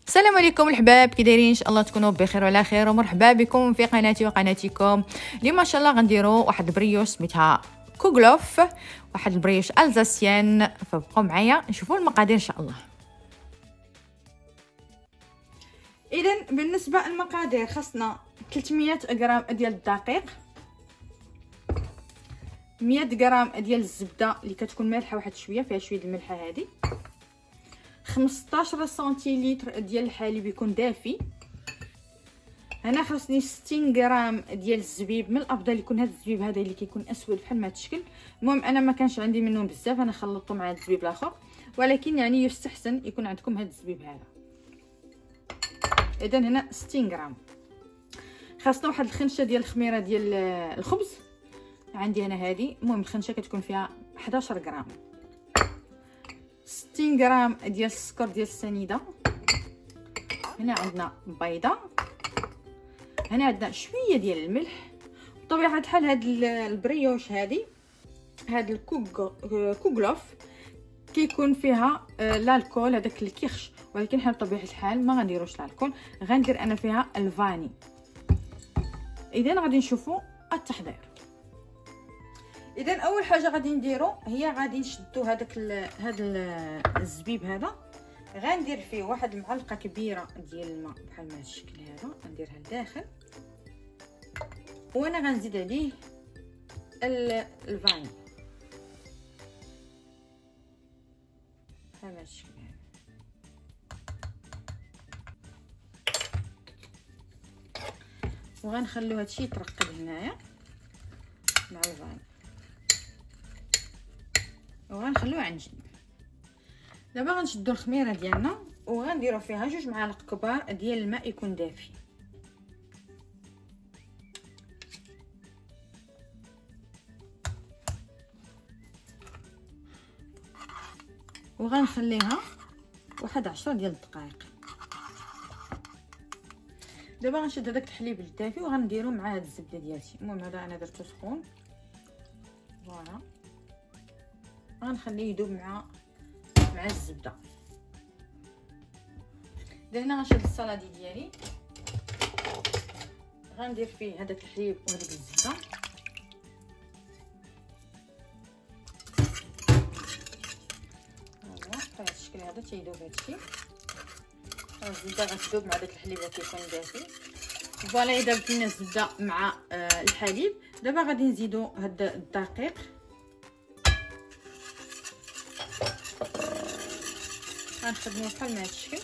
السلام عليكم الحباب، كي دايرين؟ ان شاء الله تكونوا بخير وعلى خير، ومرحبا بكم في قناتي وقناتكم. اليوم ان شاء الله غنديروا واحد البريوش سميتها كوغلوف، واحد البريوش الزاسيان، فبقوا معايا نشوفوا المقادير ان شاء الله. اذا بالنسبه للمقادير خاصنا 300 غرام ديال الدقيق، 100 غرام ديال الزبده اللي كتكون مالحه واحد شويه، فيها شويه الملحه هذه، 15 سنتيلتر ديال الحليب يكون دافي. هنا خاصني 60 غرام ديال الزبيب، من الافضل يكون هذا الزبيب هذا اللي كيكون اسود بحال ما الشكل. المهم انا ما كانش عندي منه بزاف، انا خلطته مع الزبيب الاخر، ولكن يعني يستحسن يكون عندكم هذا الزبيب هذا. اذا هنا 60 غرام. خاصنا واحد الخنشه ديال الخميره ديال الخبز، عندي انا هذه. المهم الخنشه كتكون فيها 11 غرام. 60 غرام ديال السكر ديال السنيده. هنا عندنا بيضه، هنا عندنا شويه ديال الملح. بطبيعه الحال هاد البريوش هذه، هاد الكوغلوف كيكون فيها الكول هذاك اللي كيخش، ولكن حنا بطبيعه الحال ما غنديروش الكول، غندير انا فيها الفاني. اذا غادي نشوفوا التحضير. اذا اول حاجه غادي نديرو هي غادي نشدو هذا الزبيب هذا، غندير فيه واحد المعلقه كبيره ديال الماء بحال ما هذا الشكل هذا، غنديرها لداخل، وانا غنزيد عليه الفاني بحال هذا الشكل هذا. وغنخليو هادشي يترقد هنايا مع الفاني، وغنخليوه عن جنب. دابا غنشدو الخميره ديالنا وغنديرو فيها 2 معالق كبار ديال الماء يكون دافي، وغنخليها واحد 10 ديال الدقائق. دابا غنشد هذاك الحليب الدافي وغنديرو مع هاد الزبده ديالتي. المهم هذا انا درتو سخون، فوالا غنخليه يذوب مع الزبده. هنا غنشد الصلادي ديالي، غندير فيه هذاك الحليب وهذيك الزبده، بهذا الشكل هذا تيذوب هادشي. الزبده غتذوب مع داك الحليب اللي كيكون دافي. فوالا اذا بدينا الزبده مع الحليب، دابا غادي نزيدو هاد الدقيق، غنخدموه بحال ما هاد الشكل،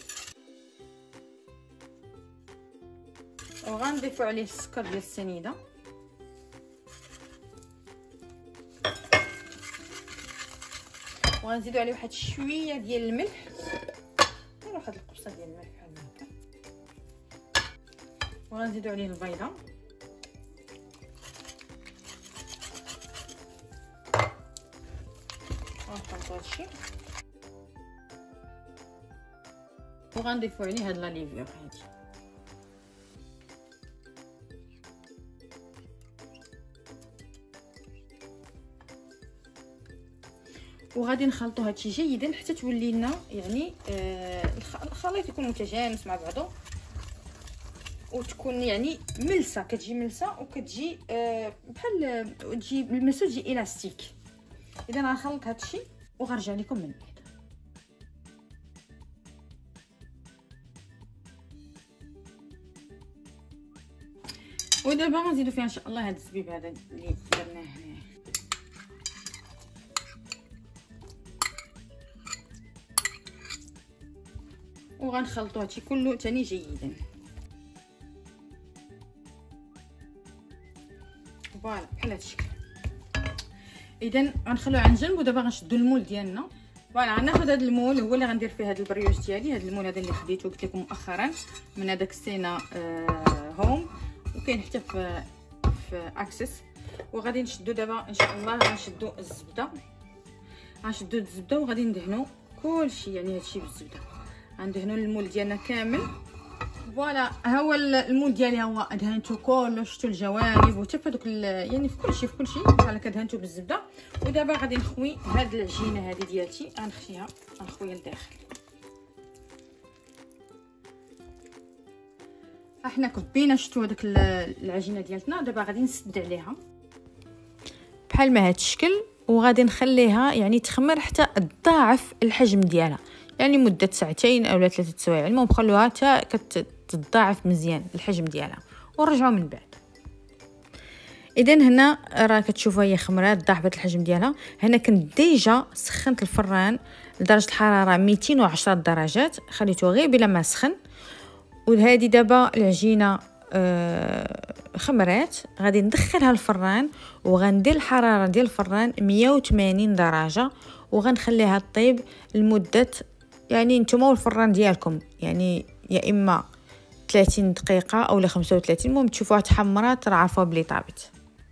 وغنضيفو عليه السكر ديال السنيده، وغنزيدو عليه واحد شويه ديال الملح، غير واحد القبصه ديال الملح بحال هكا، وغنزيدو عليه البيضه، ونخلطو هادشي، وغنضيفو عليه هاد لا ليفور هادي، وغادي نخلطو هادشي جيدا حتى تولي لنا يعني الخليط يكون متجانس مع بعضو، وتكون يعني ملسه، كتجي ملسه وكتجي بحال تجي بالمسو تجي الاستيك. اذا غنخلط هادشي وغنرجع لكم من بعد. ودابا غنزيدو فيها ان شاء الله هاد الزبيب هذا اللي درناه هنا، وغنخلطو هادشي كله ثاني جيدا. فوالا بحال هاد الشكل. اذا غنخلوه عن جنب، ودابا غنشدو المول ديالنا. فوالا غناخذ هذا المول، هو اللي غندير فيه هذا البريوش ديالي. هذا المول هذا اللي خديته قلت لكم مؤخرا من هذاك السينا هوم، وكاين حتى في اكسس. وغادي نشدو دابا ان شاء الله، غنشدو الزبده، وغادي ندهنو كلشي، يعني هادشي بالزبده، غندهنو المول ديالنا كامل. فوالا ها هو المول ديالي، هو دهنته كله، شفتوا الجوانب وحتى في هذوك يعني في كلشي بحال هكا دهنته بالزبده. ودابا غادي نخوي هاد العجينه هذه ديالتي، غنخويها لداخل. احنا كبينا شفتوا هذيك العجينه ديالتنا. دابا غادي نسد عليها بحال ما هاد الشكل، وغادي نخليها يعني تخمر حتى تضاعف الحجم ديالها، يعني مده ساعتين او 3 سوايع. المهم خلوها حتى كتضاعف مزيان الحجم ديالها ونرجعوا من بعد. اذا هنا راه كتشوفوا هي خمرات ضاعفت الحجم ديالها. هنا كنت ديجا سخنت الفران لدرجه الحراره 210 درجات، خليته غير بلا ما سخن. وهذه دابا العجينه خمرات، غادي ندخلها الفران وغندير الحراره ديال الفران 180 درجه، وغنخليها طيب لمده يعني نتوما والفران ديالكم، يعني يا اما 30 دقيقه او 35. المهم تشوفوها تحمرات راه عارفه بلي طابت.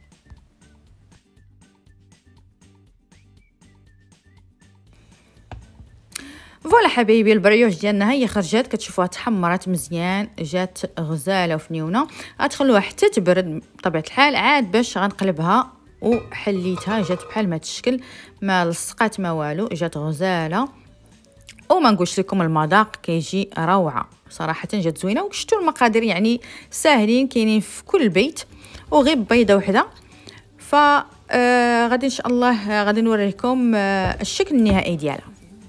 فوالا حبايبي، البريوش ديالنا هي خرجت، كتشوفوها تحمرات مزيان، جات غزاله وفنيونه. غتخلوها حتى تبرد بطبيعه الحال عاد باش غنقلبها. وحليتها جات بحال ما الشكل، ما لصقات ما والو، جات غزاله. وما نقولش لكم المذاق كيجي روعه صراحه، جات زوينه. وشفتوا المقادير يعني ساهلين، كاينين في كل بيت، وغير بيضه وحده. ف غادي ان شاء الله غادي نوريكم الشكل النهائي ديالها.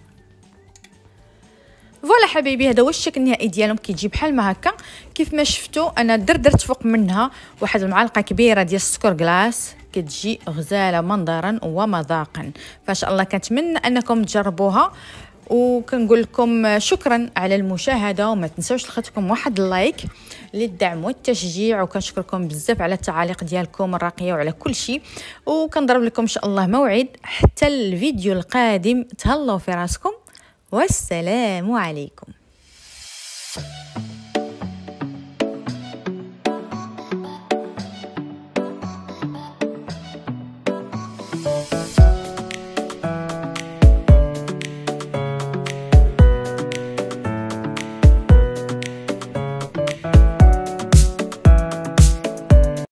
فوالا حبايبي، هذا هو الشكل النهائي ديالهم، كيجي بحال ما هكا. كيف ما شفتوا انا درت فوق منها واحد المعلقه كبيره ديال السكر كلاص، كتجي غزاله منظرا ومذاقا. فان شاء الله كنتمنى انكم تجربوها، وكنقول لكم شكرا على المشاهده، وما تنسوش لخدكم واحد اللايك للدعم والتشجيع. وكنشكركم بزاف على التعاليق ديالكم الراقيه وعلى كل شيء. وكنضرب لكم ان شاء الله موعد حتى الفيديو القادم. تهلاو في راسكم، والسلام عليكم.